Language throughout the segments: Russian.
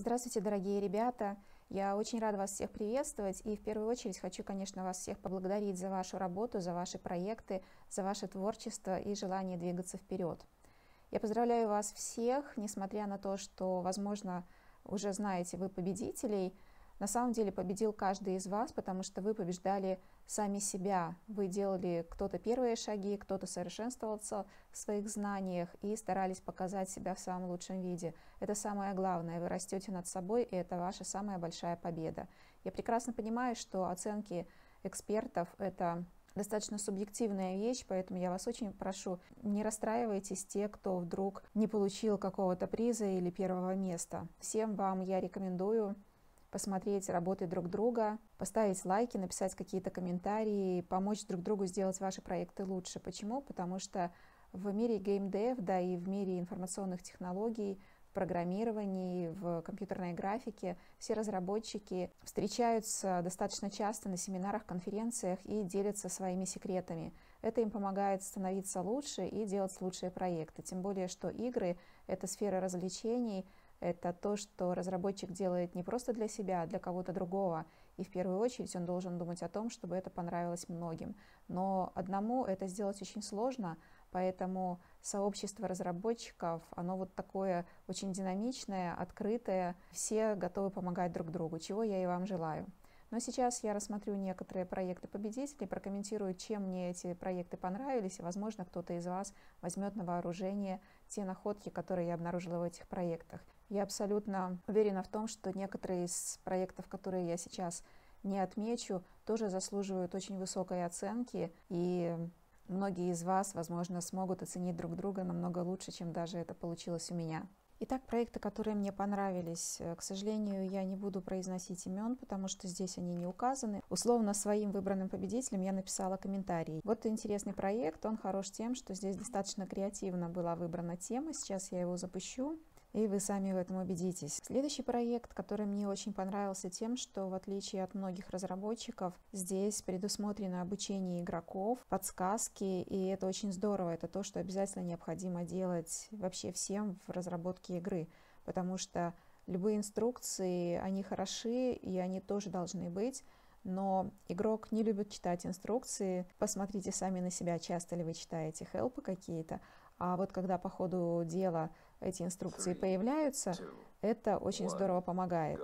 Здравствуйте, дорогие ребята! Я очень рада вас всех приветствовать и в первую очередь хочу, конечно, вас всех поблагодарить за вашу работу, за ваши проекты, за ваше творчество и желание двигаться вперед. Я поздравляю вас всех, несмотря на то, что, возможно, уже знаете вы победителей. На самом деле победил каждый из вас, потому что вы побеждали сами себя. Вы делали кто-то первые шаги, кто-то совершенствовался в своих знаниях и старались показать себя в самом лучшем виде. Это самое главное. Вы растете над собой, и это ваша самая большая победа. Я прекрасно понимаю, что оценки экспертов – это достаточно субъективная вещь, поэтому я вас очень прошу, не расстраивайтесь те, кто вдруг не получил какого-то приза или первого места. Всем вам я рекомендую посмотреть работы друг друга, поставить лайки, написать какие-то комментарии, помочь друг другу сделать ваши проекты лучше. Почему? Потому что в мире геймдев, да и в мире информационных технологий, в программировании, в компьютерной графике все разработчики встречаются достаточно часто на семинарах, конференциях и делятся своими секретами. Это им помогает становиться лучше и делать лучшие проекты. Тем более, что игры — это сфера развлечений, это то, что разработчик делает не просто для себя, а для кого-то другого. И в первую очередь он должен думать о том, чтобы это понравилось многим. Но одному это сделать очень сложно, поэтому сообщество разработчиков, оно вот такое очень динамичное, открытое. Все готовы помогать друг другу, чего я и вам желаю. Но сейчас я рассмотрю некоторые проекты победителей, прокомментирую, чем мне эти проекты понравились, и, возможно, кто-то из вас возьмет на вооружение те находки, которые я обнаружила в этих проектах. Я абсолютно уверена в том, что некоторые из проектов, которые я сейчас не отмечу, тоже заслуживают очень высокой оценки, и многие из вас, возможно, смогут оценить друг друга намного лучше, чем даже это получилось у меня. Итак, проекты, которые мне понравились, к сожалению, я не буду произносить имен, потому что здесь они не указаны. Условно своим выбранным победителям я написала комментарий. Вот интересный проект, он хорош тем, что здесь достаточно креативно была выбрана тема. Сейчас я его запущу, и вы сами в этом убедитесь. Следующий проект, который мне очень понравился тем, что в отличие от многих разработчиков, здесь предусмотрено обучение игроков, подсказки, и это очень здорово. Это то, что обязательно необходимо делать вообще всем в разработке игры, потому что любые инструкции, они хороши, и они тоже должны быть, но игрок не любит читать инструкции. Посмотрите сами на себя, часто ли вы читаете хелпы какие-то, а вот когда по ходу дела эти инструкции появляются, это очень здорово помогает.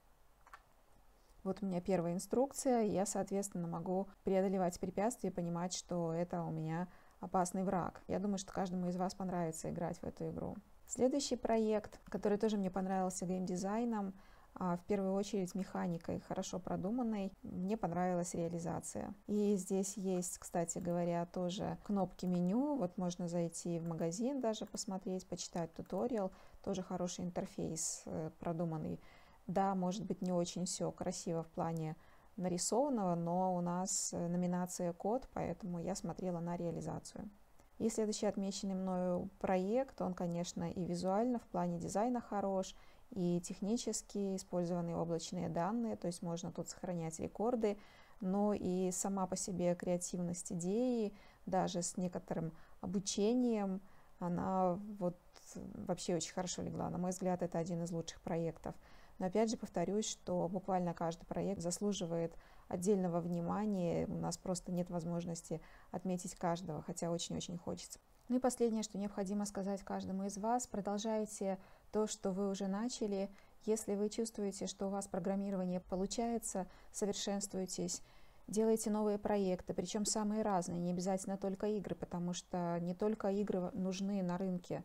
Вот у меня первая инструкция, и я, соответственно, могу преодолевать препятствия и понимать, что это у меня опасный враг. Я думаю, что каждому из вас понравится играть в эту игру. Следующий проект, который тоже мне понравился геймдизайном, в первую очередь механикой, хорошо продуманной, мне понравилась реализация. И здесь есть, кстати говоря, тоже кнопки меню, вот можно зайти в магазин даже посмотреть, почитать туториал, тоже хороший интерфейс продуманный. Да, может быть, не очень все красиво в плане нарисованного, но у нас номинация код, поэтому я смотрела на реализацию. И следующий отмеченный мною проект, он, конечно, и визуально в плане дизайна хорош, и технически использованные облачные данные, то есть можно тут сохранять рекорды, но и сама по себе креативность идеи, даже с некоторым обучением, она вот вообще очень хорошо легла. На мой взгляд, это один из лучших проектов. Но опять же повторюсь, что буквально каждый проект заслуживает отдельного внимания. У нас просто нет возможности отметить каждого, хотя очень-очень хочется. Ну и последнее, что необходимо сказать каждому из вас: продолжайте то, что вы уже начали. Если вы чувствуете, что у вас программирование получается, совершенствуйтесь, делайте новые проекты, причем самые разные, не обязательно только игры, потому что не только игры нужны на рынке.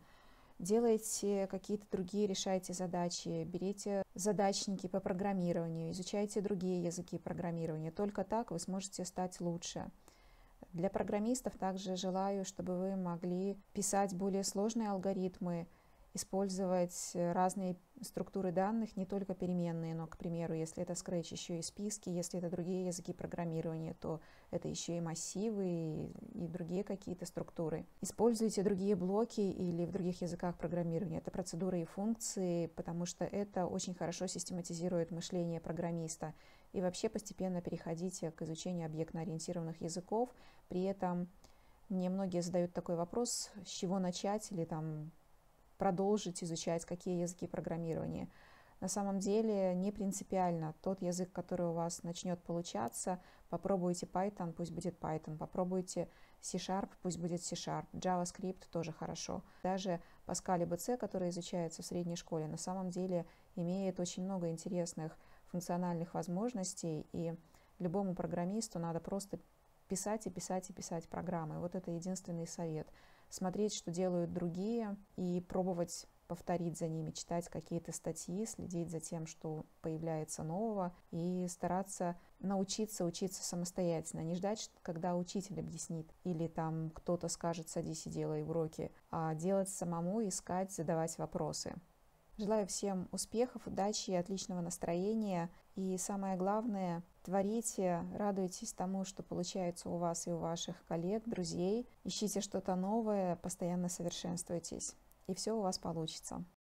Делайте какие-то другие, решайте задачи, берите задачники по программированию, изучайте другие языки программирования. Только так вы сможете стать лучше. Для программистов также желаю, чтобы вы могли писать более сложные алгоритмы, использовать разные структуры данных, не только переменные, но, к примеру, если это Scratch, еще и списки, если это другие языки программирования, то это еще и массивы и другие какие-то структуры. Используйте другие блоки или в других языках программирования, это процедуры и функции, потому что это очень хорошо систематизирует мышление программиста. И вообще постепенно переходите к изучению объектно-ориентированных языков. При этом мне многие задают такой вопрос: с чего начать или там продолжить изучать какие языки программирования. На самом деле не принципиально. Тот язык, который у вас начнет получаться, попробуйте Python, пусть будет Python, попробуйте C-Sharp, пусть будет C-Sharp, JavaScript тоже хорошо. Даже Pascal и BC, который изучается в средней школе, на самом деле имеет очень много интересных функциональных возможностей, и любому программисту надо просто писать и писать и писать программы. Вот это единственный совет. Смотреть, что делают другие, и пробовать повторить за ними, читать какие-то статьи, следить за тем, что появляется нового, и стараться научиться учиться самостоятельно, не ждать, когда учитель объяснит или там кто-то скажет «садись и делай уроки», а делать самому, искать, задавать вопросы. Желаю всем успехов, удачи и отличного настроения. И самое главное, творите, радуйтесь тому, что получается у вас и у ваших коллег, друзей. Ищите что-то новое, постоянно совершенствуйтесь, и все у вас получится.